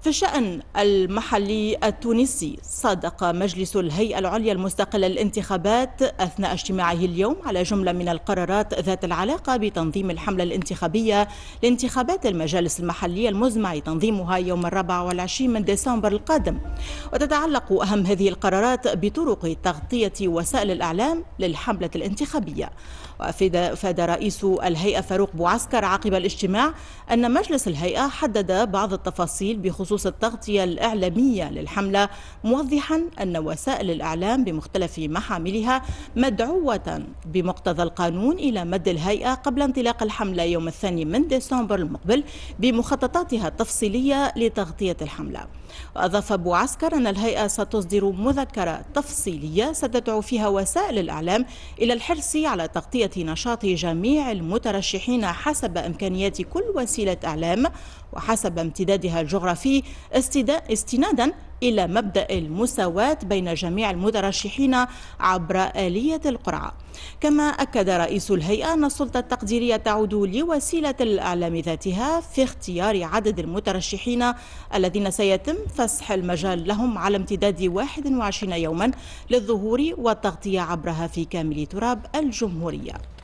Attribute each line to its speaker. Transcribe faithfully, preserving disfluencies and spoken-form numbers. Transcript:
Speaker 1: في الشأن المحلي التونسي، صادق مجلس الهيئة العليا المستقلة للانتخابات أثناء اجتماعه اليوم على جملة من القرارات ذات العلاقة بتنظيم الحملة الانتخابية لانتخابات المجالس المحلية المزمع تنظيمها يوم الرابع والعشرين من ديسمبر القادم. وتتعلق أهم هذه القرارات بطرق تغطية وسائل الإعلام للحملة الانتخابية. وأفاد رئيس الهيئة فاروق بوعسكر عقب الاجتماع أن مجلس الهيئة حدد بعض التفاصيل بخصوص التغطية الإعلامية للحملة، موضحا أن وسائل الإعلام بمختلف محاملها مدعوة بمقتضى القانون إلى مد الهيئة قبل انطلاق الحملة يوم الثاني من ديسمبر المقبل بمخططاتها التفصيلية لتغطية الحملة. وأضاف بوعسكر أن الهيئة ستصدر مذكرة تفصيلية ستدعو فيها وسائل الإعلام إلى الحرص على تغطية نشاط جميع المترشحين حسب إمكانيات كل وسيلة إعلام وحسب امتدادها الجغرافي، استنادا إلى مبدأ المساواة بين جميع المترشحين عبر آلية القرعة. كما أكد رئيس الهيئة أن السلطة التقديرية تعود لوسيلة الإعلام ذاتها في اختيار عدد المترشحين الذين سيتم فسح المجال لهم على امتداد واحد وعشرين يوما للظهور والتغطية عبرها في كامل تراب الجمهورية.